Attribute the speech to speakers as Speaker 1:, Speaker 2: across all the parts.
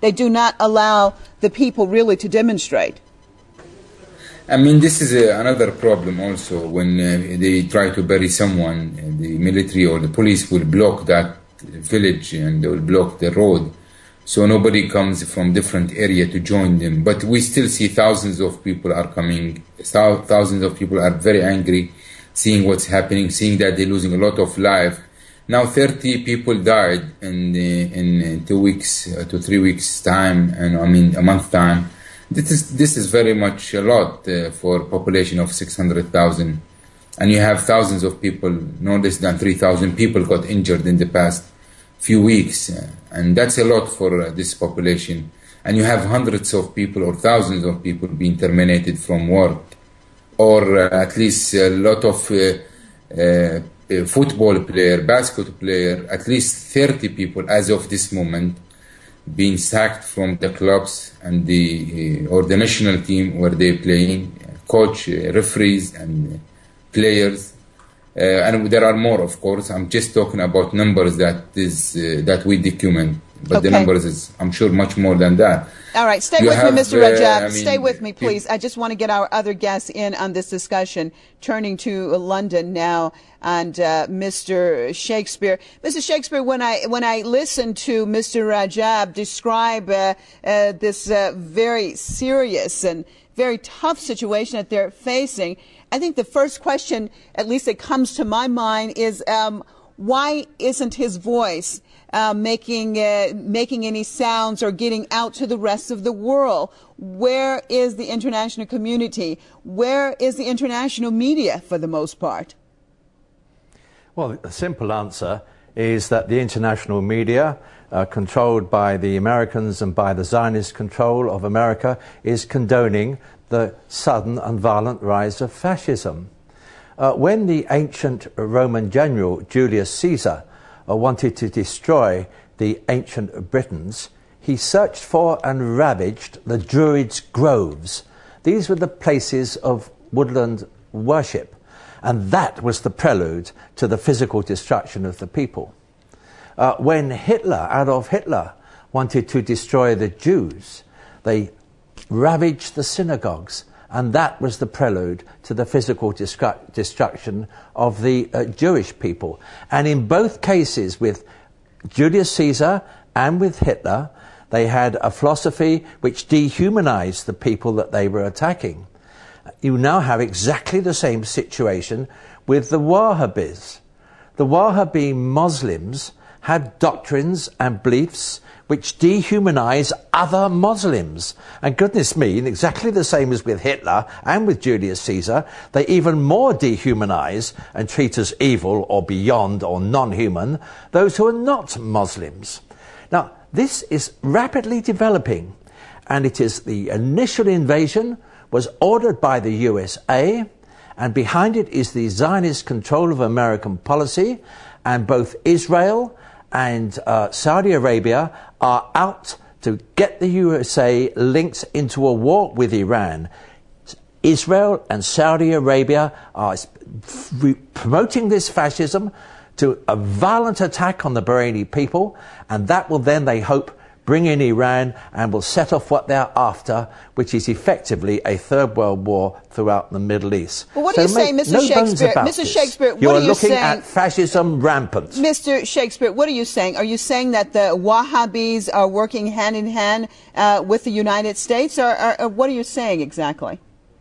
Speaker 1: They do not allow the people really to demonstrate.
Speaker 2: I mean, this is another problem also. When they try to bury someone, the military or the police will block that village and they will block the road. So nobody comes from different area to join them. But we still see thousands of people are coming. Thousands of people are very angry, seeing what's happening, seeing that they're losing a lot of life. Now 30 people died in 2 weeks to 3 weeks time, and I mean a month time. This is very much a lot for a population of 600,000, and you have thousands of people. No less than 3,000 people got injured in the past few weeks, and that's a lot for this population. And you have hundreds of people or thousands of people being terminated from work, or at least a lot of football player, basketball player, at least 30 people as of this moment being sacked from the clubs and or the national team where they're playing, coach, referees and players. And there are more, of course. I'm just talking about numbers that we document. But the numbers is, I'm sure, much more than that.
Speaker 1: All right, stay with me, Mr. Rajab. Stay with me, please. I just want to get our other guests in on this discussion. Turning to London now, and Mr. Shakespeare. Mr. Shakespeare, when I listen to Mr. Rajab describe this very serious and very tough situation that they're facing, I think the first question, at least that comes to my mind, is why isn't his voice making any sounds or getting out to the rest of the world? Where is the international community? Where is the international media for the most part?
Speaker 3: Well, the simple answer is that the international media, controlled by the Americans and by the Zionist control of America, is condoning the sudden and violent rise of fascism. When the ancient Roman general Julius Caesar wanted to destroy the ancient Britons, he searched for and ravaged the Druids' groves. These were the places of woodland worship, and that was the prelude to the physical destruction of the people. When Adolf Hitler, wanted to destroy the Jews, they ravaged the synagogues, and that was the prelude to the physical destruction of the Jewish people. And in both cases, with Julius Caesar and with Hitler, they had a philosophy which dehumanized the people that they were attacking. You now have exactly the same situation with the Wahhabis. The Wahhabi Muslims had doctrines and beliefs which dehumanize other Muslims. And goodness me, exactly the same as with Hitler and with Julius Caesar, they even more dehumanize and treat as evil or beyond or non-human those who are not Muslims. Now, this is rapidly developing, and it is the initial invasion was ordered by the USA, and behind it is the Zionist control of American policy, and both Israel and Saudi Arabia are out to get the USA linked into a war with Iran. Israel and Saudi Arabia are promoting this fascism to a violent attack on the Bahraini people, and that will then, they hope, bring in Iran and will set off what they're after, which is effectively a third world war throughout the Middle East.
Speaker 1: Well, what are you saying, Mr. Shakespeare? Mr. Shakespeare, what are you saying?
Speaker 3: You are looking at fascism rampant.
Speaker 1: Mr. Shakespeare, what are you saying? Are you saying that the Wahhabis are working hand in hand with the United States, or what are you saying exactly?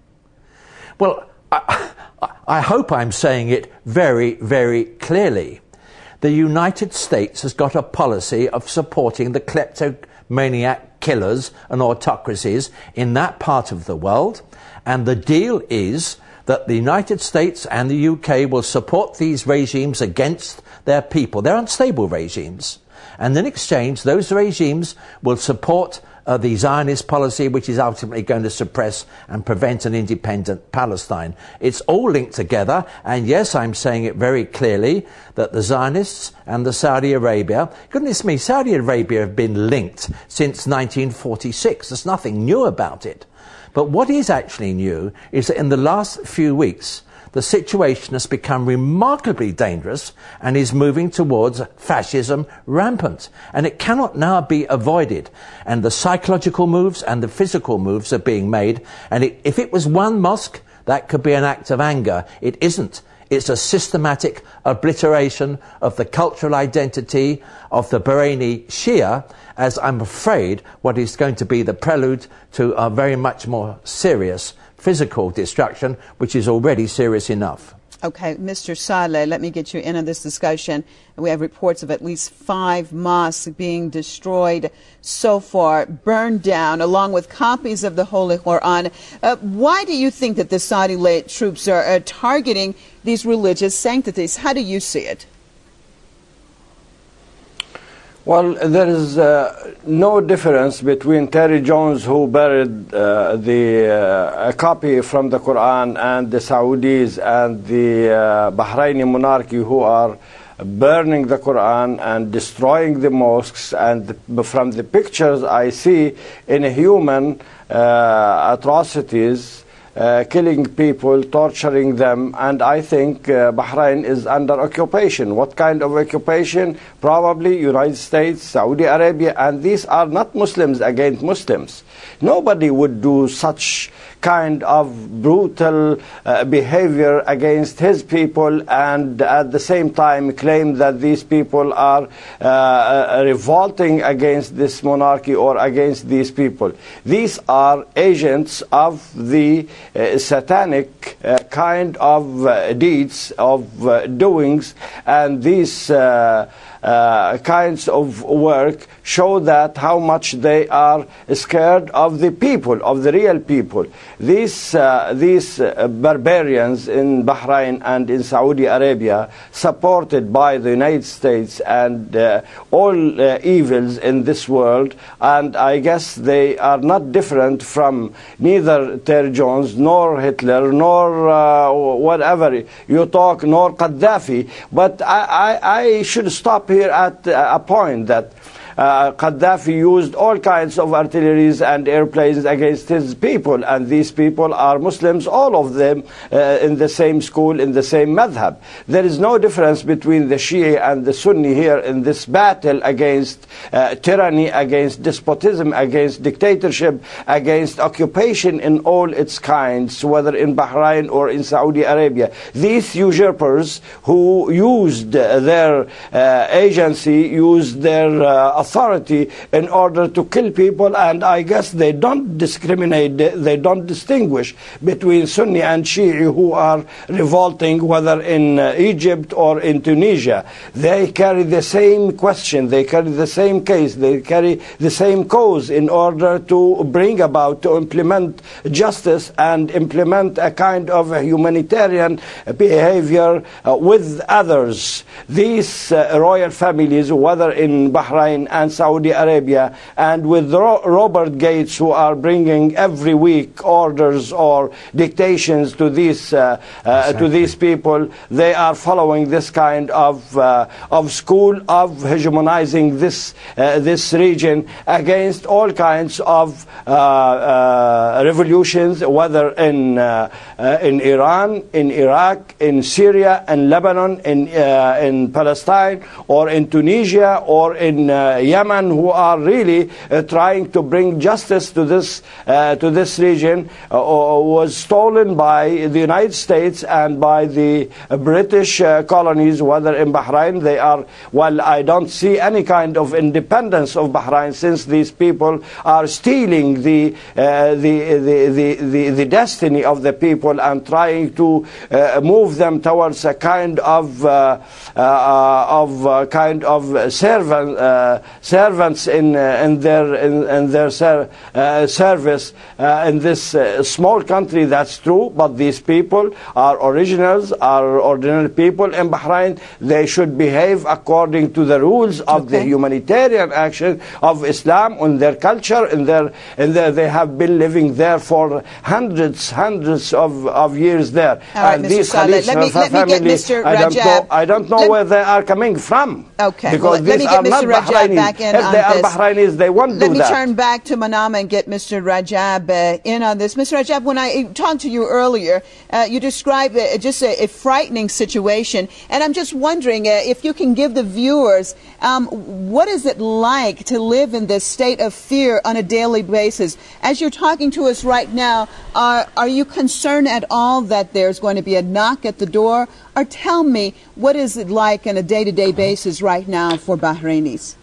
Speaker 3: Well, I hope I'm saying it very, very clearly. The United States has got a policy of supporting the kleptomaniac killers and autocracies in that part of the world. And the deal is that the United States and the UK will support these regimes against their people. They're unstable regimes. And in exchange, those regimes will support the Zionist policy, which is ultimately going to suppress and prevent an independent Palestine. It's all linked together, and yes, I'm saying it very clearly that the Zionists and the Saudi Arabia, goodness me, Saudi Arabia have been linked since 1946. There's nothing new about it. But what is actually new is that in the last few weeks, the situation has become remarkably dangerous and is moving towards fascism rampant. And it cannot now be avoided. And the psychological moves and the physical moves are being made. And if it was one mosque, that could be an act of anger. It isn't. It's a systematic obliteration of the cultural identity of the Bahraini Shia, as I'm afraid what is going to be the prelude to a very much more serious physical destruction, which is already serious enough.
Speaker 1: Okay, Mr. Saleh, let me get you in on this discussion. We have reports of at least 5 mosques being destroyed so far, burned down, along with copies of the Holy Quran. Why do you think that the Saudi-led troops are targeting these religious sanctities? How do you see it?
Speaker 4: Well, there is no difference between Terry Jones, who buried a copy from the Quran, and the Saudis and the Bahraini monarchy, who are burning the Quran and destroying the mosques. And from the pictures I see, inhuman atrocities, killing people, torturing them, and I think Bahrain is under occupation. What kind of occupation? Probably United States, Saudi Arabia, and these are not Muslims against Muslims. Nobody would do such kind of brutal behavior against his people and at the same time claim that these people are revolting against this monarchy or against these people. These are agents of the satanic kind of deeds, of doings, and these kinds of work show that how much they are scared of the people, of the real people. These barbarians in Bahrain and in Saudi Arabia, supported by the United States and all evils in this world, and I guess they are not different from neither Terry Jones nor Hitler nor whatever you talk, nor Gaddafi. But I should stop here at a point that Gaddafi used all kinds of artilleries and airplanes against his people, and these people are Muslims, all of them in the same school, in the same madhab. There is no difference between the Shia and the Sunni here in this battle against tyranny, against despotism, against dictatorship, against occupation in all its kinds, whether in Bahrain or in Saudi Arabia. These usurpers who used their agency, used their authority in order to kill people, and I guess they don't discriminate, they don't distinguish between Sunni and Shia who are revolting, whether in Egypt or in Tunisia. They carry the same question, they carry the same case, they carry the same cause in order to bring about, to implement justice and implement a kind of a humanitarian behavior with others. These royal families, whether in Bahrain and Saudi Arabia, and with Robert Gates, who are bringing every week orders or dictations to these people, they are following this kind of school of hegemonizing this region against all kinds of revolutions, whether in Iran, in Iraq, in Syria, in Lebanon, in Palestine, or in Tunisia, or in Yemen, who are really trying to bring justice to this region, was stolen by the United States and by the British colonies, whether in Bahrain. They are, well, I don't see any kind of independence of Bahrain, since these people are stealing the destiny of the people and trying to move them towards a kind of servants in their service in this small country. That's true, but these people are originals, are ordinary people in Bahrain. They should behave according to the rules of the humanitarian action of Islam, in their culture, they have been living there for hundreds of years there.
Speaker 1: And these families, I
Speaker 4: don't know where they are coming from.
Speaker 1: Okay,
Speaker 4: because
Speaker 1: let me get Mr. Rajab back in
Speaker 4: if
Speaker 1: on
Speaker 4: they are
Speaker 1: this.
Speaker 4: Bahrainis, they won't do that.
Speaker 1: Let me turn back to Manama and get Mr. Rajab in on this. Mr. Rajab, when I talked to you earlier, you described just a frightening situation, and I'm just wondering if you can give the viewers what is it like to live in this state of fear on a daily basis? As you're talking to us right now, are you concerned at all that there's going to be a knock at the door? Or tell me, what is it like on a day-to-day basis right now for Bahrainis?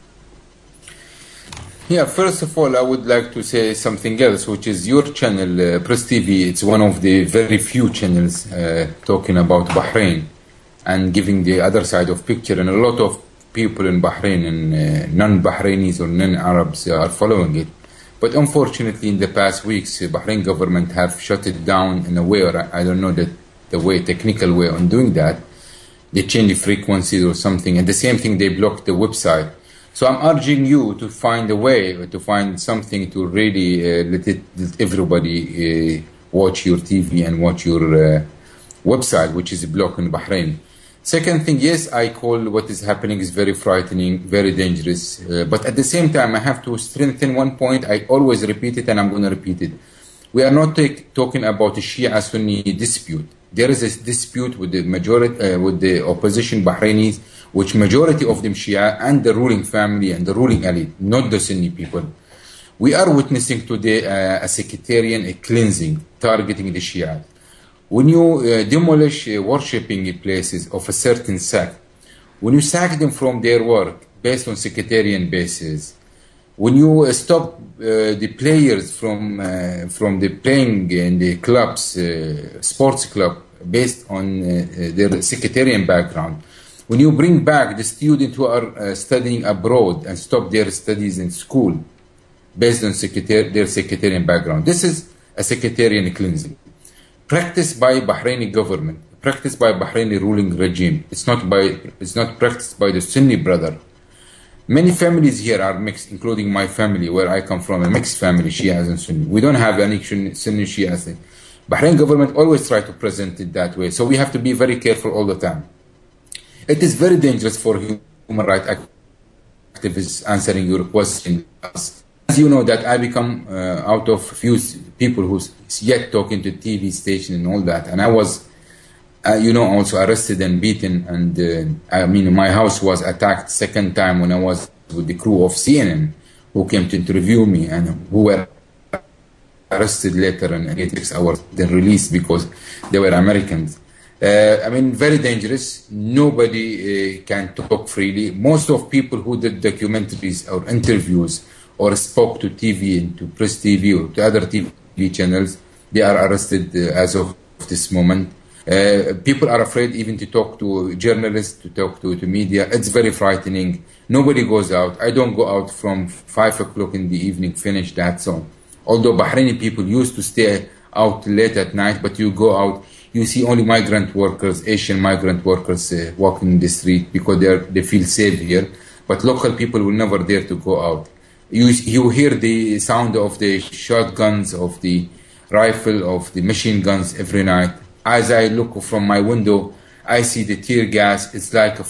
Speaker 2: Yeah, first of all, I would like to say something else, which is your channel, Press TV. It's one of the very few channels talking about Bahrain and giving the other side of picture. And a lot of people in Bahrain and non-Bahrainis or non-Arabs are following it. But unfortunately, in the past weeks, Bahrain government have shut it down in a way, or I don't know the way, technical way on doing that. They change the frequencies or something. And the same thing, they blocked the website. So I'm urging you to find a way, to find something to really let everybody watch your TV and watch your website, which is blocked in Bahrain. Second thing, yes, I call what is happening is very frightening, very dangerous. But at the same time, I have to strengthen one point. I always repeat it, and I'm going to repeat it. We are not talking about a Shia-Sunni dispute. There is a dispute with the majority, with the opposition Bahrainis, which majority of them Shia and the ruling family and the ruling elite, not the Sunni people. We are witnessing today a sectarian cleansing targeting the Shia. When you demolish worshipping places of a certain sect, when you sack them from their work based on sectarian basis, when you stop the players from the playing in the clubs, sports club, based on their sectarian background, when you bring back the students who are studying abroad and stop their studies in school based on their sectarian background, this is a sectarian cleansing. Practiced by Bahraini government, practiced by Bahraini ruling regime. It's not practiced by the Sunni brother. Many families here are mixed, including my family, where I come from, a mixed family, Shias and Sunni. We don't have any Sunni Shias. Bahrain government always try to present it that way. So we have to be very careful all the time. It is very dangerous for human rights activists answering your question. As you know, that I become out of few people who's yet talking to TV station and all that. And I was, also arrested and beaten. And my house was attacked second time when I was with the crew of CNN who came to interview me and who were arrested later and 6 hours, then released because they were Americans. Very dangerous. Nobody can talk freely. Most of people who did documentaries or interviews or spoke to TV and to Press TV or to other TV channels, they are arrested as of this moment. People are afraid even to talk to journalists, to talk to media. It's very frightening. Nobody goes out. I don't go out from 5 o'clock in the evening, finish that. So, although Bahraini people used to stay out late at night, but you go out, you see only migrant workers, Asian migrant workers walking in the street because they feel safe here. But local people will never dare to go out. You hear the sound of the shotguns, of the rifle, of the machine guns every night. As I look from my window, I see the tear gas. It's like a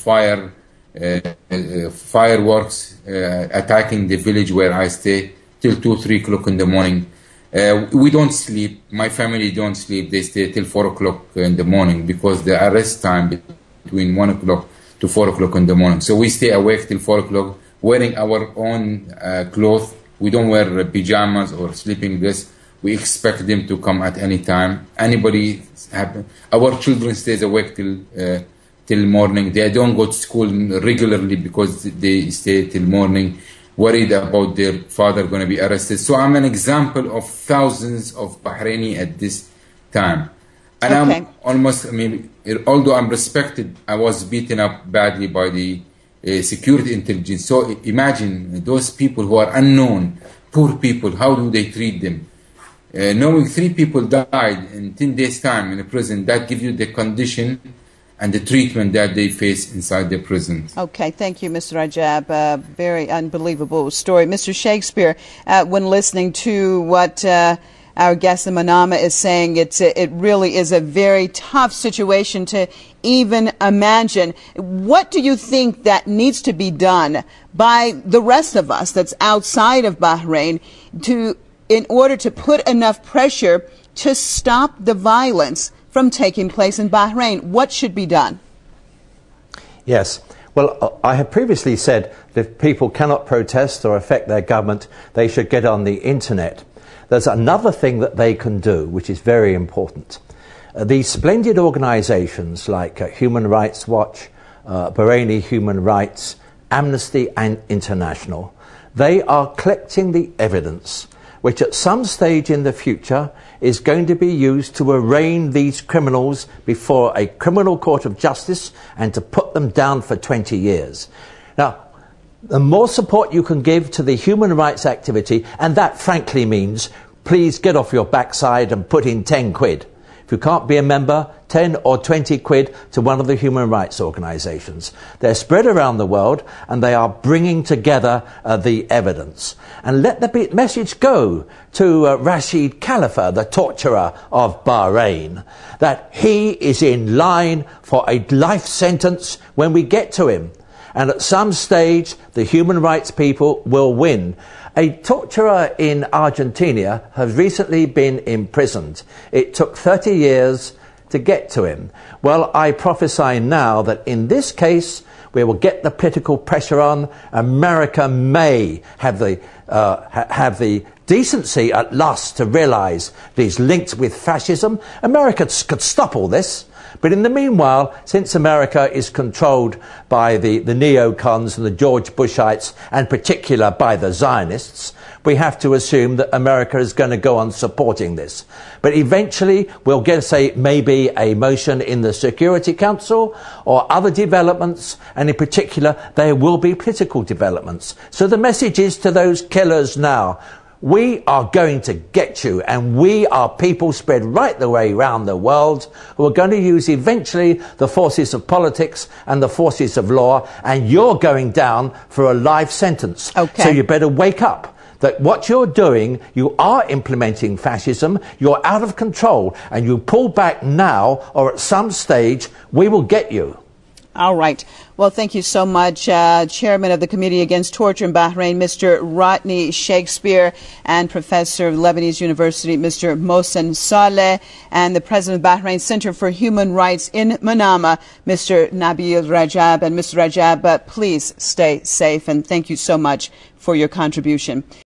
Speaker 2: fireworks attacking the village where I stay till 2, 3 o'clock in the morning. We don't sleep. My family don't sleep. They stay till 4 o'clock in the morning because the arrest time between 1 o'clock to 4 o'clock in the morning. So we stay awake till 4 o'clock, wearing our own clothes. We don't wear pajamas or sleeping dress. We expect them to come at any time. Anybody happen. Our children stays awake till morning. They don't go to school regularly because they stay till morning, worried about their father going to be arrested. So I'm an example of thousands of Bahraini at this time. And okay. I'm almost, although I'm respected, I was beaten up badly by the security intelligence. So imagine those people who are unknown, poor people, how do they treat them? Knowing 3 people died in 10 days' time in a prison, that gives you the condition and the treatment that they face inside the prisons.
Speaker 1: Okay, thank you, Mr. Rajab. Very unbelievable story. Mr. Shakespeare, when listening to what our guest in Manama is saying it really is a very tough situation to even imagine. What do you think that needs to be done by the rest of us that's outside of Bahrain in order to put enough pressure to stop the violence from taking place in Bahrain? What should be done?
Speaker 3: Yes. Well, I have previously said that if people cannot protest or affect their government, they should get on the internet. There's another thing that they can do, which is very important. These splendid organizations like Human Rights Watch, Bahraini Human Rights, Amnesty International, they are collecting the evidence which at some stage in the future is going to be used to arraign these criminals before a criminal court of justice and to put them down for 20 years. Now, the more support you can give to the human rights activity, and that frankly means please get off your backside and put in 10 quid. If you can't be a member, 10 or 20 quid to one of the human rights organisations. They're spread around the world and they are bringing together the evidence. And let the message go to Rashid Khalifa, the torturer of Bahrain, that he is in line for a life sentence when we get to him. And at some stage, the human rights people will win. A torturer in Argentina has recently been imprisoned. It took 30 years to get to him. Well, I prophesy now that in this case, we will get the political pressure on. America may have the decency at last to realise that he's linked with fascism. America could stop all this. But in the meanwhile, since America is controlled by the neocons and the George Bushites, and in particular by the Zionists, we have to assume that America is going to go on supporting this. But eventually, we'll get, say, maybe a motion in the Security Council or other developments, and in particular, there will be political developments. So the message is to those killers now, we are going to get you, and we are people spread right the way around the world who are going to use eventually the forces of politics and the forces of law, and you're going down for a life sentence.
Speaker 1: Okay.
Speaker 3: So you better wake up. That what you're doing, you are implementing fascism, you're out of control, and you pull back now, or at some stage, we will get you.
Speaker 1: All right. Well, thank you so much, Chairman of the Committee Against Torture in Bahrain, Mr. Rodney Shakespeare, and Professor of Lebanese University, Mr. Mohsen Saleh, and the President of Bahrain Center for Human Rights in Manama, Mr. Nabil Rajab. And Mr. Rajab, please stay safe, and thank you so much for your contribution.